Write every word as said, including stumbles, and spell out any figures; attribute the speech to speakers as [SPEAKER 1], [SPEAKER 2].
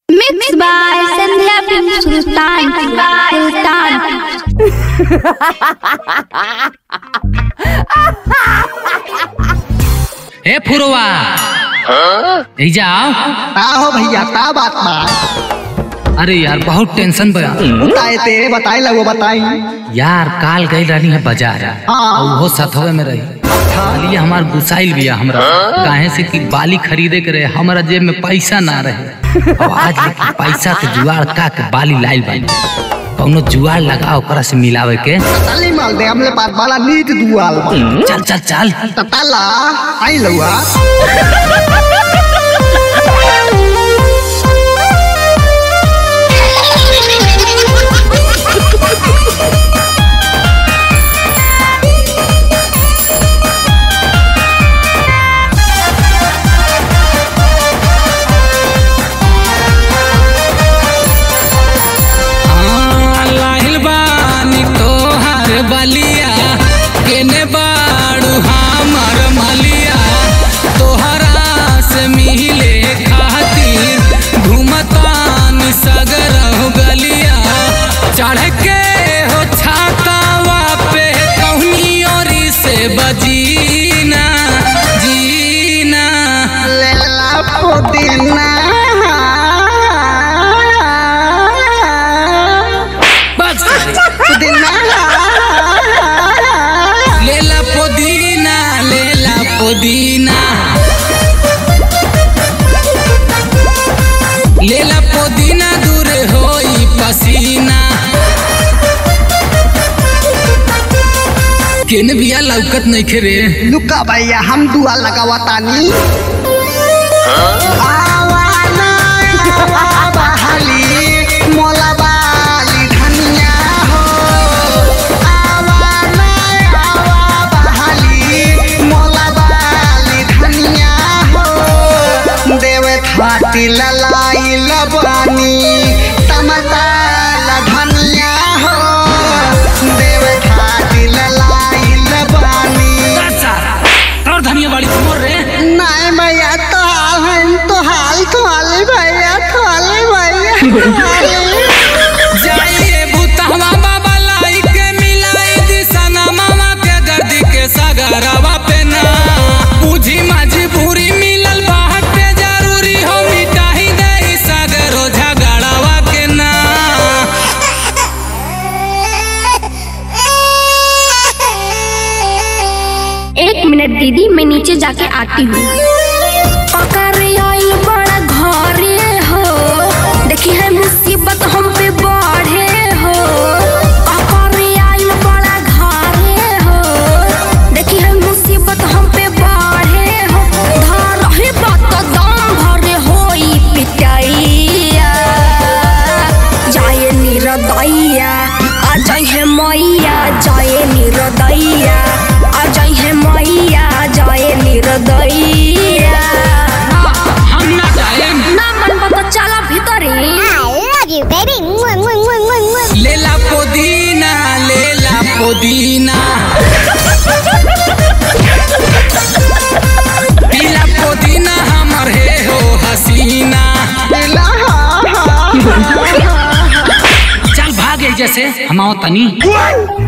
[SPEAKER 1] Mixed by Sandhya Film Sultan. Sultan.
[SPEAKER 2] ए फुरवा यही जाओ
[SPEAKER 3] का हो भैया का बात बा।
[SPEAKER 2] अरे यार बहुत टेंशन बा।
[SPEAKER 3] बताए ते बताई लगो बताई
[SPEAKER 2] यार काल गई रही है बाजार
[SPEAKER 3] हाँ।
[SPEAKER 2] वो सथवे में रही खाली हमार गुसाइल बिया हमरा काहे से कि बाली खरीदे के रहे हमारा जेब में पैसा ना रहे और आज लेकिन पैसा तो जुआड़ का के बाली लाइल बानी कौनो जुआड़ लगा ओकरा से मिलावे के
[SPEAKER 3] तली माल दे हमले पास वाला नीट दुआल
[SPEAKER 2] चल चल चल
[SPEAKER 3] तला आई लउआ
[SPEAKER 2] बलिया केने बाड़ू हमार मलिया तोहरा से मिले खातिर घूमतान सगर हो गलिया चढ़ के हो छातावा पे कौनी ओरी से बजीना जीना
[SPEAKER 3] लेला पुदीना पुदीना
[SPEAKER 2] लेला पुदीना लेला पुदीना लेला पुदीना दूर होई पसीना केने बिया लौकत नहीं खे रे
[SPEAKER 3] लुका भैया हम दुआ लगावा तानी आवाना बहाली मोला बाली धनिया हो आवाना आवा बहाली मोला बाली धनिया हो देवे थाती ललाई लबानी टमाटा ला धनिया हो देवे थाती ललाई लबानी
[SPEAKER 2] और धनिया वाली मोर रे
[SPEAKER 3] नहीं भैया तो हाल है तो हाल तो हाल भैया तो हाल भैया
[SPEAKER 2] जाइए भूतवा बाबा लाई के मिलाई दिसना मामा के गर्दी के सगरवा पे ना पूजी मजबूरी मिलल बाटे जरूरी हो मिटाई दे सगरो झगड़वा के ना
[SPEAKER 1] एक मिनट दीदी मैं नीचे जाके आती हूँ। बड़ा घरे हो देखी है मुसीबत हम पे बढ़े हो बड़ा घरे हो देखी है मुसीबत हम पे बढ़े हो धर रही बात दम भरे होई पिटाइया जाए निरदैया आ जाए है मैया जाए निरदैया आ जाए है मैया जाए निरदैया
[SPEAKER 2] हम ना जाए
[SPEAKER 1] ना मन बता चला भीतरी
[SPEAKER 2] लेला पुदीना लेला पुदीना पीला पुदीना हमर हे हो हसीना चल भागे जैसे हम आओ तनी